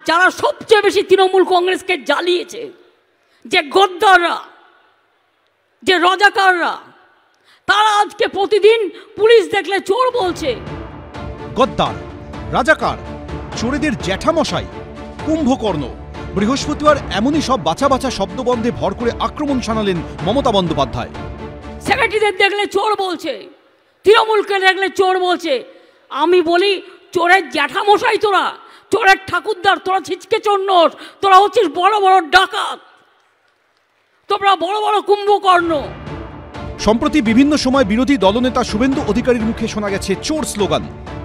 যারা সবচেয়ে বেশি তৃণমূল কংগ্রেসকে জ্বালিয়েছে, যে গদ্দাররা, যে রাজাকাররা, তারা আজকে প্রতিদিন পুলিশ দেখলে চোর বলছে। গদ্দার, রাজাকার, চোরেদের জ্যাঠামশাই, কুম্ভকর্ণ, বৃহস্পতিবার এমনই সব বাছা বাছা শব্দবন্ধে ভর করে আক্রমণ শানালেন মমতা বন্দ্যোপাধ্যায়। সেক্রেটারিদের দেখলে চোর বলছে, তৃণমূলকে দেখলে চোর বলছে। আমি বলি, চোরের জ্যাঠামশাই তোরা, চোরের ঠাকুরদার তোরা, ছিচকে চন্নর তোরা হচ্ছিস বড় বড় ডাকাত, তোমরা বড় বড় কুম্ভকর্ণ। সম্প্রতি বিভিন্ন সময় বিরোধী দলনেতা শুভেন্দু অধিকারীর মুখে শোনা গেছে চোর স্লোগান।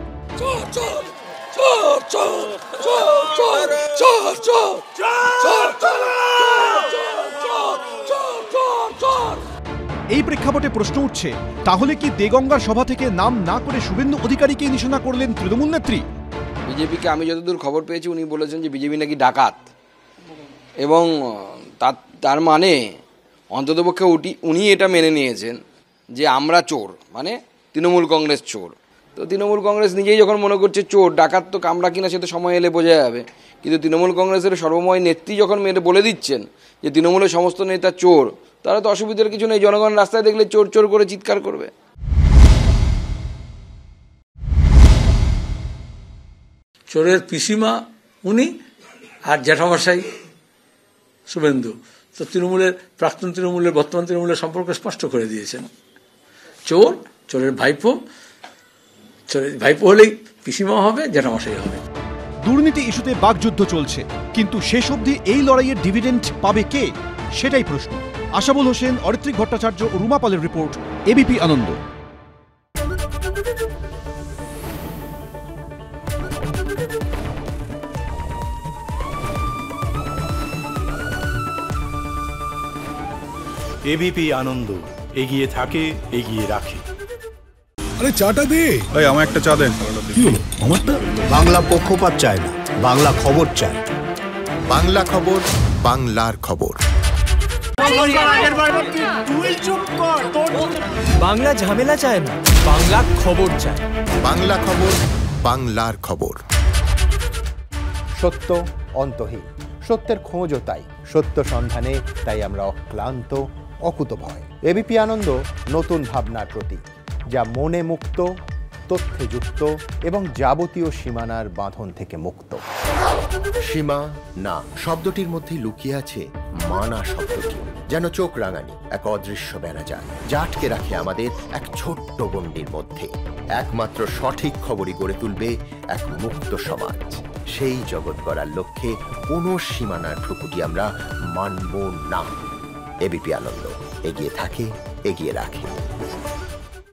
এই প্রেক্ষাপটে প্রশ্ন উঠছে, তাহলে কি দেগঙ্গার সভা থেকে নাম না করে শুভেন্দু অধিকারীকে নিশানা করলেন তৃণমূল নেত্রী? বিজেপিকে আমি যতদূর খবর পেয়েছি উনি বলেছেন যে বিজেপি নাকি ডাকাত, এবং তার মানে অন্ততপক্ষে উনি এটা মেনে নিয়েছেন যে আমরা চোর, মানে তৃণমূল কংগ্রেস চোর। তো তৃণমূল কংগ্রেস নিজেই যখন মনে করছে চোর, ডাকাত তো কামড়া কিনা সে তো সময় এলে বোঝা যাবে, কিন্তু তৃণমূল কংগ্রেসের সর্বময় নেত্রী যখন মেরে বলে দিচ্ছেন যে তৃণমূলের সমস্ত নেতা চোর, তাহলে তো অসুবিধার কিছু নেই, জনগণ রাস্তায় দেখলে চোর চোর করে চিৎকার করবে। চোরের পিসিমা উনি, আর জ্যাঠামশাই শুভেন্দু। তো তৃণমূলের, প্রাক্তন তৃণমূলের বর্তমান তৃণমূলের সম্পর্ক স্পষ্ট করে দিয়েছেন। চোর, চোরের ভাইপো, চোরের ভাইপো হলেই পিসিমা হবে, জ্যাঠামশাই হবে। দুর্নীতি ইস্যুতে বাকযুদ্ধ চলছে, কিন্তু শেষ অবধি এই লড়াইয়ের ডিভিডেন্ড পাবে কে, সেটাই প্রশ্ন। আশাবুল হোসেন, অরিত্রিক ভট্টাচার্য ও রুমা পালের রিপোর্ট, এবিপি আনন্দ। এবিপি আনন্দ, এগিয়ে থাকে, এগিয়ে রাখে। আরে চাটা দে। ভাই আমার একটা চা দেন। কি হলো আমারটা? বাংলা পক্ষপাত চায় না, বাংলা খবর চায়। বাংলা খবর, বাংলার খবর। বাংলা ঝামেলা চায় না, বাংলা খবর চায়। বাংলা খবর, বাংলার খবর। সত্য অন্তহীন, সত্যের খোঁজও তাই, সত্য সন্ধানে তাই আমরা অক্লান্ত, অকুতভয়। এবিপি আনন্দ নতুন ভাবনার প্রতীক, যা মনে মুক্ত, তথ্যে যুক্ত এবং যাবতীয় সীমানার বাঁধন থেকে মুক্ত। সীমা না শব্দটির মধ্যে লুকিয়ে আছে মানা শব্দটি, যেন চোখ রাঙানি এক অদৃশ্য বেড়াজাল, যা আটকে রাখে আমাদের এক ছোট্ট গণ্ডির মধ্যে। একমাত্র সঠিক খবরই গড়ে তুলবে এক মুক্ত সমাজ। সেই জগৎ গড়ার লক্ষ্যে কোনো সীমানার ঠুকুটি আমরা মানব না। এবিপি আনন্দ, এগিয়ে থাকে, এগিয়ে রাখে।